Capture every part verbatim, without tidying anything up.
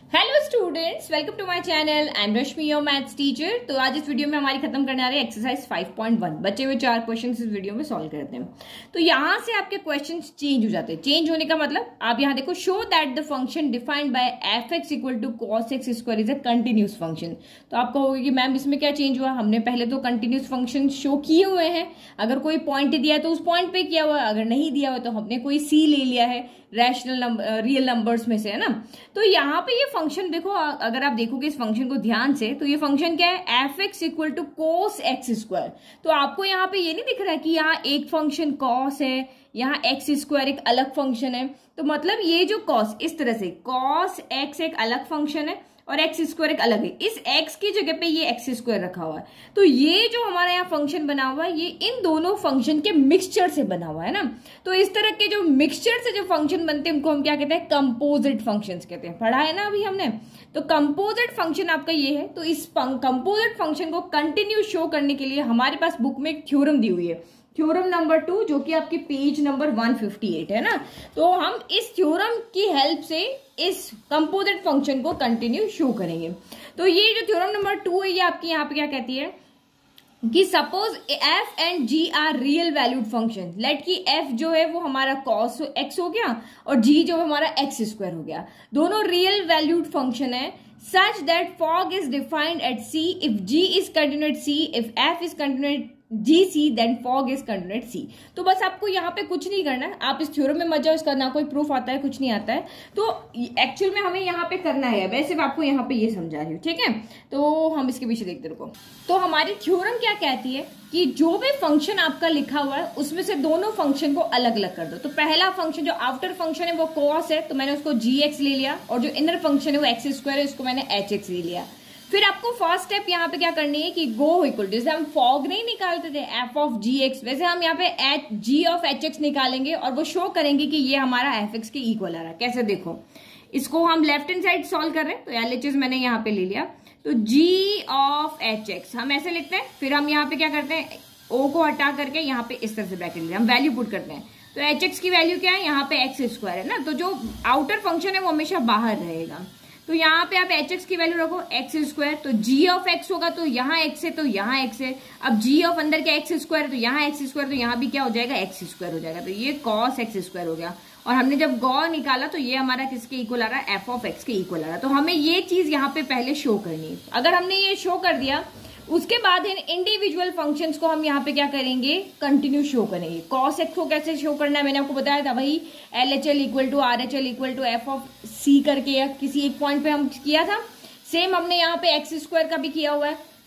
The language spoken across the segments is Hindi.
Hello students, welcome to my channel. I am Rashmi, your maths teacher. तो आज इस वीडियो में हमारी खत्म करने आ रहे हैं एक्सरसाइज फाइव पॉइंट वन। बचे हुए चार क्वेश्चंस इस वीडियो में सॉल्व करते हैं। तो यहाँ से आपके क्वेश्चंस चेंज हो जाते हैं। चेंज होने का मतलब आप यहाँ देखो, show that the function defined by F x equal to cos X square is a continuous function. तो आप कहोगे कि मैम इसमें क्या चेंज हुआ, हमने पहले तो कंटिन्यूस फंक्शन शो किए हुए हैं। अगर कोई पॉइंट दिया है तो उस पॉइंट पे किया हुआ है, अगर नहीं दिया हुआ तो हमने कोई सी ले लिया है रैशनल नंबर, रियल नंबर्स में से, है ना। तो यहाँ पे ये फंक्शन देखो, अगर आप देखोगे इस फंक्शन को ध्यान से, तो ये फंक्शन क्या है, F x equal to cos X square. तो आपको यहाँ पे ये नहीं दिख रहा है कि यहाँ एक फंक्शन कॉस है, यहाँ एक्स स्क्वायर एक अलग फंक्शन है। तो मतलब ये जो कॉस, इस तरह से कॉस एक्स एक अलग फंक्शन है और एक्स स्क्वायर एक अलग है। इस एक्स की जगह पे ये एक्स स्क्वायर रखा हुआ है। तो ये जो हमारा यहाँ फंक्शन बना हुआ है, ये इन दोनों फंक्शन के मिक्सचर से बना हुआ है ना। तो इस तरह के जो मिक्सचर से जो फंक्शन बनते हैं उनको हम क्या कहते हैं, कंपोजिट फंक्शंस कहते हैं। पढ़ा है ना अभी हमने। तो कंपोजिट फंक्शन आपका ये है। तो इस कंपोजिट फंक्शन को कंटिन्यू शो करने के लिए हमारे पास बुक में एक थ्योरम दी हुई है, थ्योरम नंबर टू, जो कि आपके page number one fifty eight है ना। तो हम इस थ्योरम की हेल्प से इस कंपोजिट फंक्शन को कंटिन्यू शो करेंगे। तो ये जो थ्योरम नंबर टू है, ये आपकी यहाँ पे क्या कहती है कि suppose F and G are real valued function. Let की एफ जो है वो हमारा कॉस एक्स हो गया और जी जो है हमारा एक्स स्क्वायर हो गया। दोनों रियल वैल्यूड फंक्शन है such that fog is defined at C if G is continued C, if F is continued G C, then fog is continued C। तो बस आपको यहाँ पे कुछ नहीं करना है, आप इस थ्योरम में मत जाओ, इसका ना कोई प्रूफ आता है, कुछ नहीं आता है। तो एक्चुअल में हमें यहाँ पे करना है, मैं सिर्फ आपको यहाँ पे ये समझा रही हूँ, ठीक है। तो हम इसके पीछे देखते रुको। तो हमारी थ्योरम क्या कहती है कि जो भी फंक्शन आपका लिखा हुआ है उसमें से दोनों फंक्शन को अलग अलग कर दो। तो पहला फंक्शन जो आउटर फंक्शन है वो कॉस है, तो मैंने उसको जी एक्स ले लिया, और जो इनर फंक्शन है वो एक्स स्क्वायर है, उसको मैंने एच एक्स ले लिया। फिर आपको फर्स्ट स्टेप यहाँ पे क्या करनी है कि गो इक्वल, जैसे हम फॉग नहीं निकालते थे एफ ऑफ जी एक्स, वैसे हम यहाँ पे H G of H X निकालेंगे और वो शो करेंगे कि ये हमारा एफ एक्स के इक्वल आ रहा है। कैसे देखो, इसको हम लेफ्ट हैंड साइड सॉल्व कर रहे हैं, तो एल एच एस मैंने यहाँ पे ले लिया। तो जी ऑफ एच एक्स हम ऐसे लिखते हैं। फिर हम यहाँ पे क्या करते हैं, ओ को हटा करके यहाँ पे इस तरह से ब्रैकेट लेते हैं, हम वैल्यू पुट करते हैं। तो एच एक्स की वैल्यू क्या है, यहाँ पे एक्स स्क्वायर है ना। तो जो आउटर फंक्शन है वो हमेशा बाहर रहेगा। तो यहाँ पे आप एच एक्स की वैल्यू रखो एक्स स्क्वायर, तो जी ऑफ एक्स होगा, तो यहाँ एक्स है तो यहाँ एक्स है। अब जी ऑफ अंदर के एक्स स्क्वायर, तो यहाँ एक्स स्क्वायर, तो यहाँ भी क्या हो जाएगा, एक्स स्क्वायर हो जाएगा। तो ये कॉस एक्स स्क्वायर हो गया। और हमने जब गॉ निकाला तो ये हमारा किसके इक्वल आ रहा है, एफ ऑफ एक्स के इक्वल आ रहा है। तो हमें ये चीज यहाँ पे पहले शो करनी है। अगर हमने ये शो कर दिया, उसके बाद इन इंडिविजुअल फंक्शंस को हम यहाँ पे क्या करेंगे, कंटिन्यू शो करेंगे। कॉस एक्स को कैसे शो करना है मैंने आपको बताया था, वही L H L equal to R H L equal to f of c करके या किसी एक पॉइंट पे हम किया था। सेम हमने यहाँ पे एक्स स्क्वायर का भी किया हुआ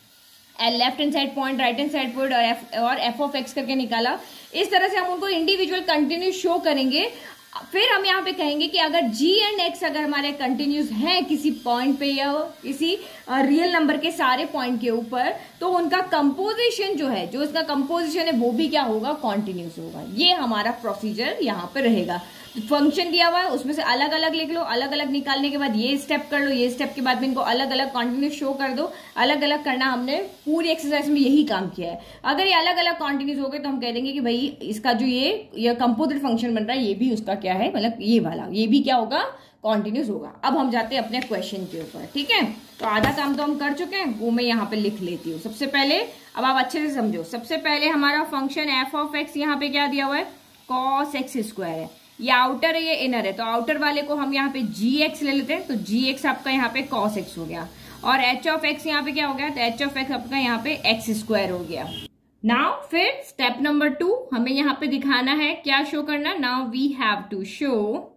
है, left hand side point, right hand side point और एफ और एफ ऑफ एक्स करके निकाला। इस तरह से हम उनको इंडिविजुअल कंटिन्यू शो करेंगे। फिर हम यहाँ पे कहेंगे कि अगर g एंड x अगर हमारे कंटिन्यूस हैं किसी पॉइंट पे या किसी रियल नंबर के सारे पॉइंट के ऊपर, तो उनका कंपोजिशन जो है, जो इसका कंपोजिशन है वो भी क्या होगा, कॉन्टिन्यूस होगा। ये हमारा प्रोसीजर यहाँ पे रहेगा। फंक्शन दिया हुआ है, उसमें से अलग अलग लिख लो, अलग अलग निकालने के बाद ये स्टेप कर लो, ये स्टेप के बाद में इनको अलग अलग कॉन्टिन्यूस शो कर दो। अलग अलग करना हमने पूरी एक्सरसाइज में यही काम किया है। अगर ये अलग अलग कॉन्टिन्यूस हो गए तो हम कह देंगे कि भाई इसका जो ये ये कंपोजिट फंक्शन बन रहा है, ये भी उसका क्या है, मतलब ये वाला ये भी क्या होगा, कॉन्टिन्यूस होगा। अब हम जाते हैं अपने क्वेश्चन के ऊपर, ठीक है। तो आधा काम तो हम कर चुके हैं, वो मैं यहाँ पे लिख लेती हूँ। सबसे पहले अब आप अच्छे से समझो, सबसे पहले हमारा फंक्शन एफ ऑफ एक्स यहाँ पे क्या दिया हुआ है, कॉस एक्स स्क्वायर है। ये आउटर है, ये इनर है, तो आउटर वाले को हम यहाँ पे जी एक्स ले लेते हैं। तो जी एक्स आपका यहाँ पे कॉस एक्स हो गया, और एच ऑफ एक्स यहाँ पे क्या हो गया, तो एच ऑफ एक्स आपका यहाँ पे एक्स स्क्वायर हो गया। नाउ फिर स्टेप नंबर टू, हमें यहाँ पे दिखाना है, क्या शो करना, now we have to show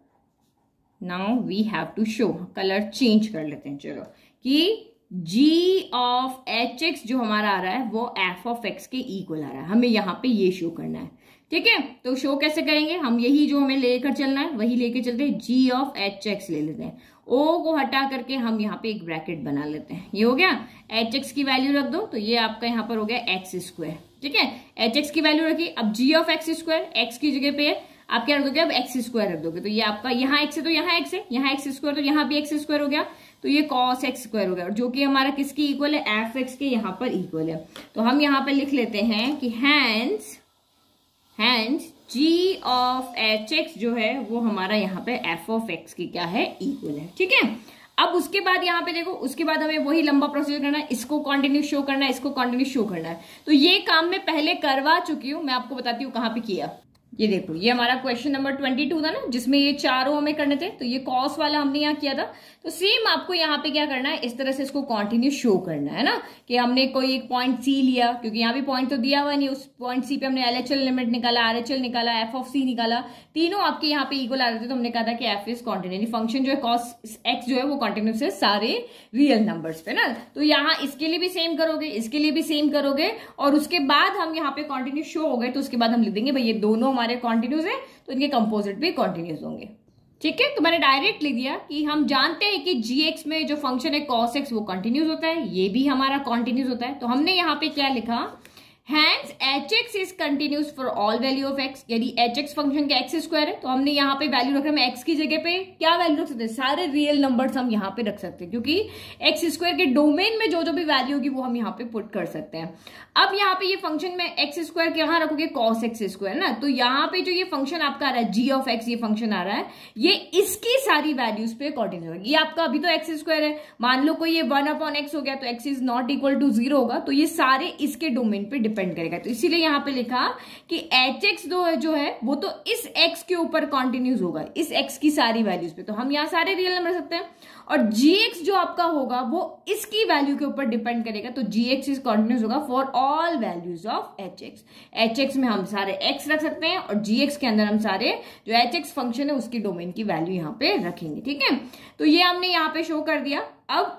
now we have to show colour change कर लेते हैं, चलो, कि g ऑफ एच एक्स जो हमारा आ रहा है वो f ऑफ x के इक्वल आ रहा है। हमें यहाँ पे ये शो करना है, ठीक है। तो शो कैसे करेंगे, हम यही जो हमें लेकर चलना है वही लेके चलते हैं। g ऑफ एच एक्स ले लेते हैं, o को हटा करके हम यहाँ पे एक ब्रैकेट बना लेते हैं। ये हो गया, एच एक्स की वैल्यू रख दो, तो ये आपका यहाँ पर हो गया एक्स स्क्वायर, ठीक है। एच एक्स की वैल्यू रखी, अब g of x square, x की जगह पे आप क्या रख दोगे, अब एक्स स्क्वायर रख दोगे। तो ये आपका यहाँ एक्स है तो यहाँ एक्स है, यहाँ एक्स स्क्वायर तो यहाँ भी एक्स स्क्वायर हो गया। तो ये कॉस एक्स स्क्वायर हो गया, जो कि हमारा किसकी इक्वल है, एफ एक्स के यहाँ पर इक्वल है। तो हम यहाँ पर लिख लेते हैं कि hence hence g of H x जो है वो हमारा यहाँ पे एफ ऑफ एक्स की क्या है, इक्वल है, ठीक है। अब उसके बाद यहाँ पे देखो, उसके बाद हमें वही लंबा प्रोसीजर करना है, इसको कंटिन्यू शो करना है, इसको कंटिन्यू शो करना है। तो ये काम मैं पहले करवा चुकी हूं, मैं आपको बताती हूँ कहाँ पे किया। ये देखो, ये हमारा क्वेश्चन नंबर ट्वेंटी टू था ना, जिसमें ये चारों हमें करने थे। तो ये कॉस वाला हमने यहाँ किया था। तो सेम आपको यहाँ पे क्या करना है, इस तरह से इसको कंटिन्यू शो करना है ना, कि हमने कोई एक पॉइंट सी लिया, क्योंकि यहाँ भी पॉइंट तो दिया हुआ नहीं, उस पॉइंट सी पे हमने एलएचएल लिमिट निकाला, आरएचएल निकाला, एफ ऑफ सी निकाला, तीनों आपके यहाँ पे इक्वल आ रहे थे। तो हमने कहा था कि एफ इज कॉन्टिन्यू, फंक्शन जो है कॉस एक्स जो है वो कॉन्टिन्यूस है सारे रियल नंबर्स पे ना। तो यहाँ इसके लिए भी सेम करोगे, इसके लिए भी सेम करोगे, और उसके बाद हम यहाँ पे कॉन्टिन्यू शो हो गए, तो उसके बाद हम लिख देंगे भाई ये दोनों हमारे कॉन्टिन्यूस है, तो इनके कंपोजिट भी कॉन्टिन्यूस होंगे। ठीक है, तो मैंने डायरेक्ट लिख दिया कि हम जानते हैं कि जीएक्स में जो फंक्शन है कॉस एक्स वो कंटिन्यूस होता है, ये भी हमारा कंटिन्यूस होता है। तो हमने यहाँ पे क्या लिखा, hence h x is continuous for all value of x, यदि एच एक्स फंक्शन का एक्स स्क्वायर है, तो हमने यहाँ पे वैल्यू रख रहे हैं, एक्स की जगह पे क्या वैल्यू रख सकते हैं, सारे रियल नंबर्स हम यहाँ पे रख सकते हैं, क्योंकि एक्स स्क्वायर के डोमेन में जो जो भी वैल्यू होगी वो हम यहाँ पे पुट कर सकते हैं। अब यहाँ पे ये फंक्शन में एक्स स्क्वायर यहाँ रखोगे कॉस एक्स स्क्वायर ना, तो यहाँ पे जो ये फंक्शन आपका आ रहा है जी ऑफ एक्स, ये फंक्शन आ रहा है, ये इसकी सारी वैल्यूज पे कॉन्टिन्यूस होगा। ये आपका अभी तो एक्स स्क्वायर है, मान लो कोई ये वन अपॉन एक्स हो गया तो x is not equal to zero होगा, तो ये सारे इसके डोमेन पे डिपेंड करेगा। तो इसीलिए यहाँ पे लिखा कि एच एक्स जो है वो तो इस एक्स के ऊपर कॉन्टिन्यूस होगा, इस एक्स की सारी वैल्यूज पे, तो हम यहाँ सारे रियल नंबर रख सकते हैं। और जी एक्स जो आपका होगा वो इसकी वैल्यू के ऊपर डिपेंड करेगा, तो जी एक्स इज कॉन्टिन्यूस होगा for all values of H x. H x में हम सारे एक्स रख सकते हैं, और जी एक्स के अंदर हम सारे जो एच एक्स फंक्शन है उसकी डोमेन की वैल्यू यहाँ पे रखेंगे। ठीक है, तो ये हमने यहाँ पे शो कर दिया। अब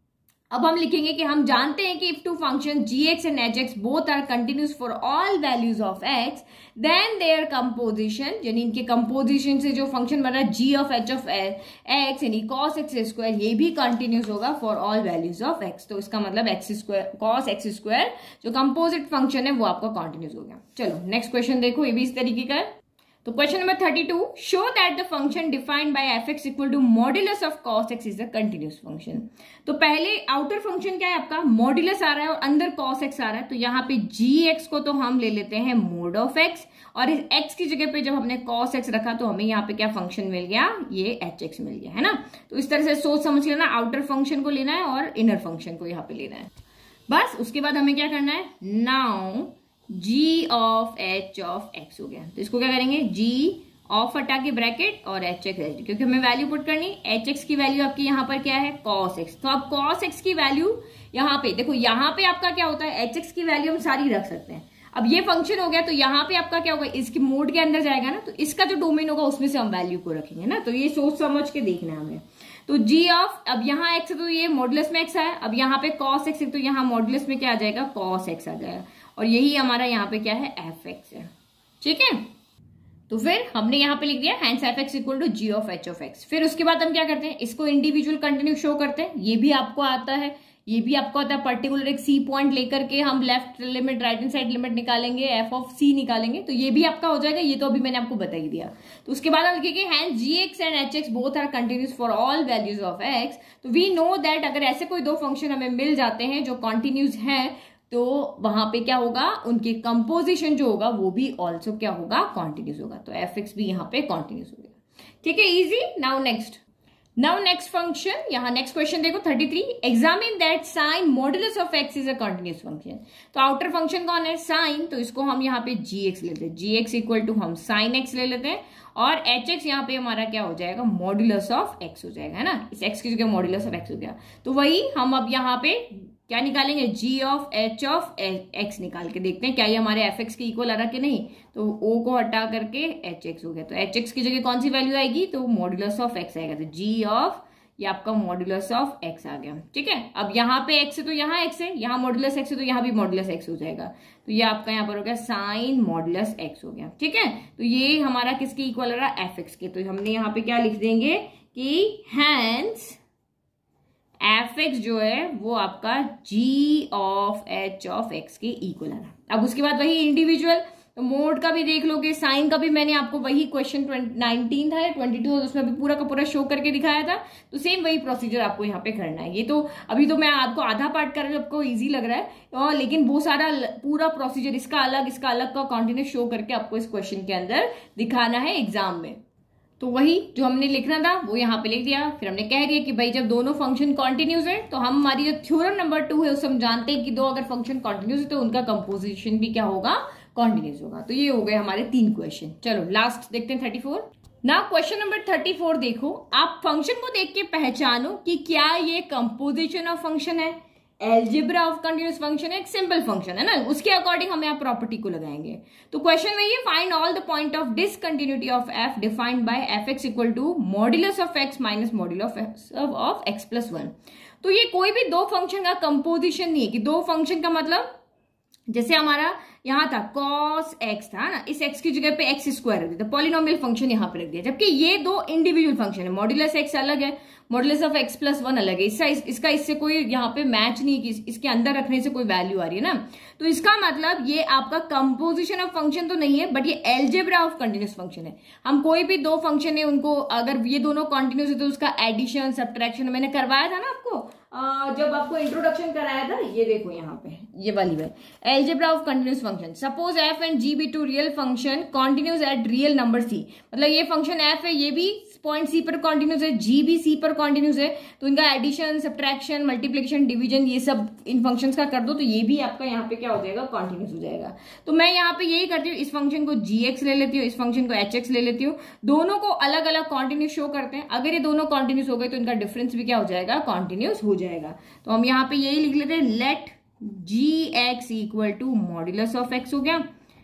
अब हम लिखेंगे कि हम जानते हैं कि if two function gx and hx both are continuous for all values of x, then their composition, यानी इनके कंपोजिशन से जो फंक्शन बन रहा है g of h of x यानी cos x स्क्वायर, ये भी कंटिन्यूस होगा for all values of x। तो इसका मतलब x square cos x square जो कंपोजिट फंक्शन है वो आपका कंटिन्यूस हो गया। चलो नेक्स्ट क्वेश्चन देखो, ये भी इस तरीके का है। तो question number thirty two, show that the function defined by F x equal to modulus of cos x is a continuous function. तो पहले आउटर फंक्शन क्या है आपका, मॉड्यूलस आ रहा है और अंदर कॉस एक्स आ रहा है, तो यहाँ पे जी एक्स को तो हम ले लेते हैं मोड ऑफ एक्स, और इस एक्स की जगह पे जब हमने कॉस एक्स रखा तो हमें यहाँ पे क्या फंक्शन मिल गया, ये एच एक्स मिल गया है ना। तो इस तरह से सोच समझ लेना, आउटर फंक्शन को लेना है और इनर फंक्शन को यहाँ पे लेना है बस। उसके बाद हमें क्या करना है, now g of h of x हो गया, तो इसको क्या करेंगे, g ऑफ हटा के ब्रैकेट और एच एक्स, क्योंकि हमें वैल्यू पुट करनी, एच एक्स की वैल्यू आपकी यहाँ पर क्या है cos x, तो अब cos x की वैल्यू यहाँ पे देखो, यहाँ पे आपका क्या होता है, एच एक्स की वैल्यू हम सारी रख सकते हैं। अब ये फंक्शन हो गया, तो यहाँ पे आपका क्या होगा, इसके मोड के अंदर जाएगा ना, तो इसका जो डोमेन होगा उसमें से हम वैल्यू को रखेंगे ना। तो ये सोच समझ के देखना है हमें। तो g ऑफ, अब यहाँ x है तो ये मॉडुलस में x है, अब यहाँ पे cos x है तो यहाँ मॉडुलस में क्या आ जाएगा, cos x आ जाएगा, और यही हमारा यहाँ पे क्या है, एफ एक्स है। ठीक है, तो फिर हमने यहाँ पे लिख दिया hence f x equal to g of h of x. फिर उसके बाद हम क्या करते हैं, इसको इंडिविजुअल कंटिन्यू शो करते हैं, ये भी आपको आता है, ये भी आपको आता है। पर्टिकुलर एक सी पॉइंट लेकर के हम left limit right hand side limit निकालेंगे, एफ ऑफ सी निकालेंगे, तो ये भी आपका हो जाएगा। ये तो अभी मैंने आपको बता ही दिया। तो उसके बाद हम लिखेंगे hence g x and h x both are continuous for all values of x. तो वी नो दैट अगर ऐसे कोई दो फंक्शन हमें मिल जाते हैं जो कॉन्टिन्यूस है, तो वहां पे क्या होगा, उनके कंपोजिशन जो होगा वो भी ऑल्सो क्या होगा, कॉन्टिन्यूस होगा। तो एफ एक्स भी यहाँ पे कॉन्टिन्यूस हो गया। ठीक है, easy. Now next now next function, यहाँ नेक्स्ट क्वेश्चन देखो thirty three, examine that sine modulus of x is a continuous function. तो आउटर फंक्शन कौन है, साइन, तो इसको हम यहाँ पे जी एक्स लेते हैं, जी एक्स इक्वल टू हम साइन एक्स ले लेते हैं, और एच एक्स यहाँ पे हमारा क्या हो जाएगा, मॉडुलस ऑफ एक्स हो जाएगा, है ना। इस एक्स की जगह मॉडुलस ऑफ एक्स हो गया। तो वही हम अब यहाँ पे क्या निकालेंगे, g of h of x निकाल के देखते हैं क्या ये हमारे एफ एक्स के इक्वल आ रहा कि नहीं। तो o को हटा करके एच एक्स हो गया, तो एच एक्स की जगह कौन सी वैल्यू आएगी, तो मॉडुलस ऑफ x आएगा, तो g ऑफ ये आपका मॉडुलस ऑफ x आ गया। ठीक है, अब यहाँ पे x है तो यहाँ x है, यहाँ मॉडुलस x है तो यहाँ भी मॉडुलस x हो जाएगा, तो ये आपका यहाँ पर हो गया साइन मॉडुलस x हो गया। ठीक है, तो ये हमारा किसके इक्वल आ रहा है, एफ एक्स के। तो हमने यहाँ पे क्या लिख देंगे कि हैंस एफ एक्स जो है वो आपका g of h of x के इक्वल आ रहा। अब उसके बाद वही इंडिविजुअल, तो मोड का भी देख लोगे, साइन का भी मैंने आपको वही क्वेश्चन नाइनटीन था या ट्वेंटी टू, उसमें भी पूरा का पूरा शो करके दिखाया था। तो सेम वही प्रोसीजर आपको यहाँ पे करना है। ये तो अभी तो मैं आपको आधा पार्ट कर रही हूँ, आपको इजी लग रहा है, और लेकिन वो सारा पूरा प्रोसीजर इसका अलग इसका अलग का कंटिन्यू शो करके आपको इस क्वेश्चन के अंदर दिखाना है एग्जाम में। तो वही जो हमने लिखना था वो यहाँ पे लिख दिया। फिर हमने कह दिया कि भाई जब दोनों फंक्शन कॉन्टिन्यूस है तो हम हमारी जो थ्योरम नंबर टू है उससे हम जानते हैं कि दो अगर फंक्शन कॉन्टिन्यूस है तो उनका कंपोजिशन भी क्या होगा, कॉन्टिन्यूस होगा। तो ये हो गए हमारे तीन क्वेश्चन। चलो लास्ट देखते हैं थर्टी फोर। ना क्वेश्चन नंबर थर्टी फोर देखो, आप फंक्शन को देख के पहचानो कि क्या ये कंपोजिशन ऑफ फंक्शन है, एल्जेब्रा ऑफ कंटिन्यूस फंक्शन है, एक सिंपल फंक्शन है ना, उसके अकॉर्डिंग हम यहाँ प्रॉपर्टी को लगाएंगे। तो क्वेश्चन में ये find all the point of discontinuity of f defined by F x equal to modulus of x minus modulus of x plus one. तो ये कोई भी दो फंक्शन का कंपोजिशन नहीं है कि दो फंक्शन का मतलब जैसे हमारा यहाँ था cos x था ना, इस x की जगह पे x स्क्वायर रख दिया, पॉलिनोमियल फंक्शन यहाँ पे रख दिया, जबकि ये दो इंडिविजुअल फंक्शन है। मॉड्यूलस x अलग है, modulus of x plus one अलग है। इसका इस, इसका इससे कोई यहाँ पे मैच नहीं कि इस, इसके अंदर रखने से कोई वैल्यू आ रही है ना। तो इसका मतलब ये आपका कंपोजिशन ऑफ फंक्शन तो नहीं है, बट ये एल्जेब्रा ऑफ कंटिन्यूस फंक्शन है। हम कोई भी दो फंक्शन है उनको अगर ये दोनों कॉन्टिन्यूस है तो उसका एडिशन सब्ट्रैक्शन मैंने करवाया था ना आपको Uh, जब आपको इंट्रोडक्शन कराया था। ये देखो यहाँ पे ये वाली बात, algebra of continuous function. Suppose F and g be two real function continuous at real number c, मतलब ये फंक्शन एफ है, ये भी पॉइंट सी पर कॉन्टिन्यूस है, जी भी सी पर कॉन्टिन्यूस है, तो इनका एडिशन सब्ट्रैक्शन मल्टीप्लिकेशन डिवीजन ये सब इन फंक्शंस का कर दो तो ये भी आपका यहाँ पे क्या हो जाएगा, कॉन्टिन्यूस हो जाएगा। तो मैं यहाँ पे यही करती हूँ, इस फंक्शन को जी एक्स ले लेती हूँ, इस फंक्शन को एच एक्स ले लेती हूँ, दोनों को अलग अलग कॉन्टिन्यूस शो करते हैं। अगर ये दोनों कॉन्टिन्यूस हो गए तो इनका डिफरेंस भी क्या हो जाएगा, कॉन्टिन्यूस हो जाएगा। तो हम यहाँ पे यही लिख लेते हैं, let g x equal to modulus of x हो गया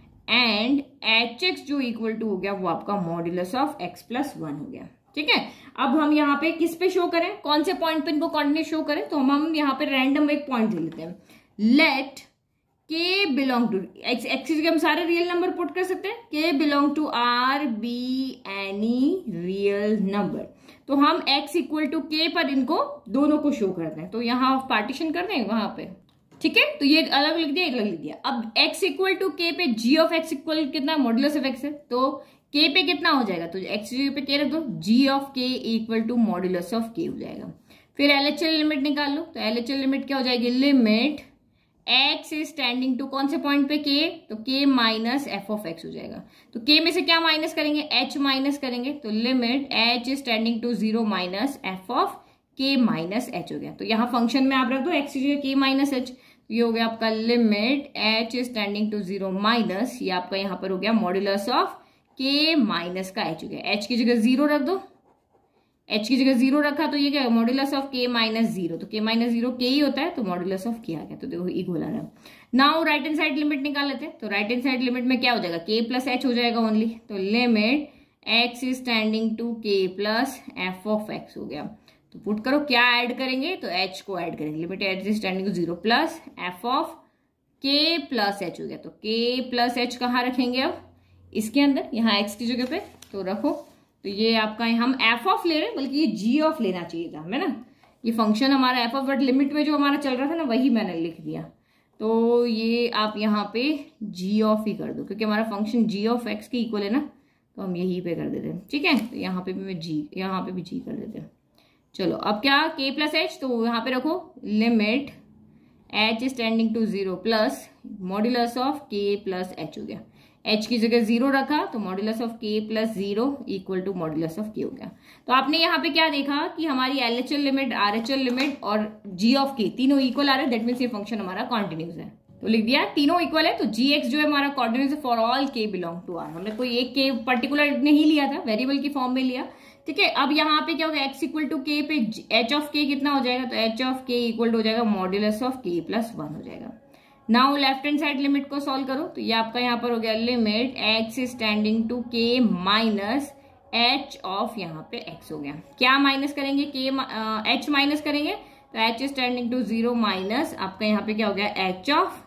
एंड एच एक्स जो इक्वल टू हो गया वो आपका modulus of x plus one हो गया। ठीक है, अब हम यहाँ पे किस पे शो करें, कौन से पॉइंट पे इनको कॉन्टिन्यूस शो करें, तो हम हम यहाँ पे रैंडम एक पॉइंट ले लेते हैं। लेट के बिलोंग टू एक्स, एक्सिस के हम सारे रियल नंबर पुट कर सकते हैं, k belong to R be any real number. तो हम x इक्वल टू के पर इनको दोनों को शो करते हैं, तो यहाँ पार्टीशन कर दें वहां पे। ठीक है, तो ये अलग लिख दिया, अलग लिख दिया। अब x इक्वल टू के पे g ऑफ x इक्वल कितना, मॉड्यूलस ऑफ x है, तो k पे कितना हो जाएगा, तो x पे k रख दो, g of k equal to modulus of k हो जाएगा। फिर L H L लिमिट निकाल लो, तो L H L लिमिट क्या हो जाएगी, limit x is standing to कौन से पॉइंट पे k, तो k minus f of x हो जाएगा। तो k में से क्या माइनस करेंगे, h माइनस करेंगे, तो limit h is standing to zero minus f of k minus h हो गया। तो यहाँ फंक्शन में आप रख दो x की जगह k माइनस h, ये हो गया आपका limit h is standing to zero minus, ये आपका यहाँ पर हो गया मॉड्यूलस ऑफ k माइनस का h हो गया। h की जगह जीरो रख दो, h की जगह जीरो रखा तो ये क्या है, modulus of k minus zero, तो k माइनस जीरो k ही होता है, तो मॉड्यूलस ऑफ k आ गया। तो देखो इक्वल आ रहा है। Now right hand side limit निकाल लेते हैं, तो राइट हैंड साइड लिमिट में क्या हो जाएगा, k प्लस h हो जाएगा ओनली, तो limit x is standing to k plus f of x हो गया। तो पुट करो, क्या ऐड करेंगे, तो h को ऐड करेंगे, limit h is standing to zero plus f of k plus h हो गया। तो k प्लस h कहाँ रखेंगे, अब इसके अंदर, यहाँ x की जगह पे तो रखो। तो ये आपका हम एफ ऑफ ले रहे हैं, बल्कि ये जी ऑफ लेना चाहिए था हमें ना, ये फंक्शन हमारा एफ ऑफ, बट लिमिट में जो हमारा चल रहा था ना वही मैंने लिख दिया। तो ये आप यहाँ पे जी ऑफ ही कर दो, क्योंकि हमारा फंक्शन जी ऑफ एक्स के इक्वल है ना, तो हम यही पे कर देते हैं। ठीक है, तो यहाँ पे भी मैं जी, यहाँ पे भी जी कर देते हैं। चलो अब क्या, k प्लस एच, तो यहाँ पे रखो limit h standing to zero plus modulus of k plus h हो गया। h की जगह जीरो रखा तो modulus of k plus zero equal to modulus of k हो गया। तो आपने यहाँ पे क्या देखा कि हमारी L H L limit, R H L limit और g ऑफ k तीनों इक्वल आ रहे हैं, दैट मीन्स ये फंक्शन हमारा कॉन्टिन्यूस है। तो लिख दिया तीनों इक्वल है, तो gx जो है हमारा कॉन्टिन्यूस है for all k belong to r। हमने कोई एक k पर्टिकुलर नहीं लिया था, वेरिएबल की फॉर्म में लिया। ठीक है, अब यहाँ पे क्या होगा, x इक्वल टू k पे h ऑफ k कितना हो जाएगा, तो h of k equal to हो जाएगा modulus of k plus one हो जाएगा। Now left hand side limit को सॉल्व करो, तो ये आपका यहाँ पर हो गया limit x standing to k minus h of यहाँ पे x हो गया। क्या माइनस करेंगे, k uh, h माइनस करेंगे, तो h standing to zero minus आपका यहाँ पे क्या हो गया, h of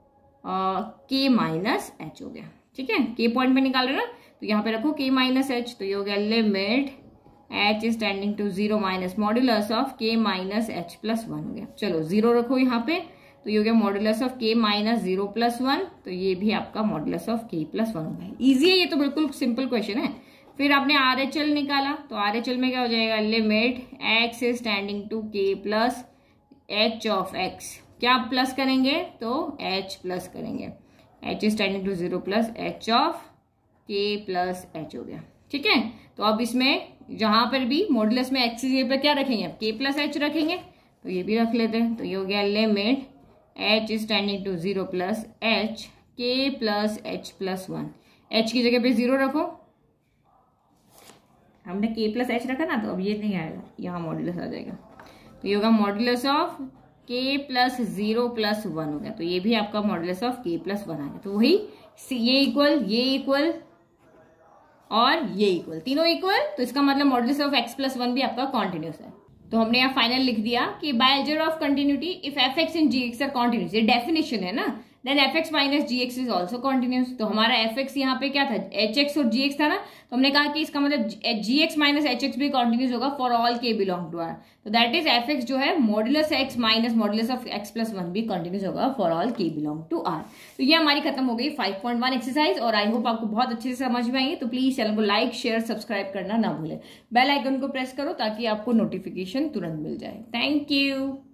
k minus h हो गया। ठीक है, k पॉइंट पे निकाल रहे ना, तो यहाँ पे रखो k माइनस h, तो ये हो गया limit h standing to zero minus modulus of k minus h plus one हो गया। चलो जीरो रखो यहाँ पे, तो ये हो गया modulus of k minus zero plus one, तो ये भी आपका modulus of k plus one हो गया। इजी है ये, तो बिल्कुल सिंपल क्वेश्चन है। फिर आपने आर एच एल निकाला, तो आर एच एल में क्या हो जाएगा, limit x standing to k plus h of x, क्या प्लस करेंगे, तो h प्लस करेंगे, h standing to zero plus h of k plus h हो गया। ठीक है, तो अब इसमें जहां पर भी मॉडुलस में एक्स पर क्या रखेंगे, अब के प्लस एच रखेंगे, तो ये भी रख लेते हैं। तो ये हो गया limit h is tending to zero plus h k plus h plus one. H की जगह पे जीरो रखो, हमने के प्लस एच रखा ना, तो अब ये नहीं आएगा, यहाँ मॉडुलस आ जाएगा। तो ये होगा modulus of k plus zero plus one हो गया। तो ये भी आपका modulus of k plus one आ गया। तो वही ये इक्वल, ये इक्वल और ये इक्वल, तीनों इक्वल, तो इसका मतलब modulus of x plus one भी आपका कॉन्टिन्यूस है। तो हमने यहाँ फाइनल लिख दिया कि by algebra of continuity if f x and g x are continuous, ये डेफिनेशन है ना, then f x minus g x is also continuous. तो हमारा एफ एक्स यहाँ पे क्या था, एच एक्स और जी एक्स था ना, तो हमने कहा कि इसका मतलब g x minus h x भी कॉन्टिन्यूस होगा for all k belong to R. तो दैट इज एफ एक्स जो है modulus x minus modulus of x plus one भी कॉन्टिन्यूस होगा for all k belong to R. तो ये हमारी खत्म हो गई फाइव पॉइंट वन एक्सरसाइज, और आई होप आपको बहुत अच्छे से समझ में आई। तो प्लीज चैनल को लाइक शेयर सब्सक्राइब करना ना भूलें, बेल आइकन को प्रेस करो ताकि आपको नोटिफिकेशन तुरंत मिल जाए। Thank you.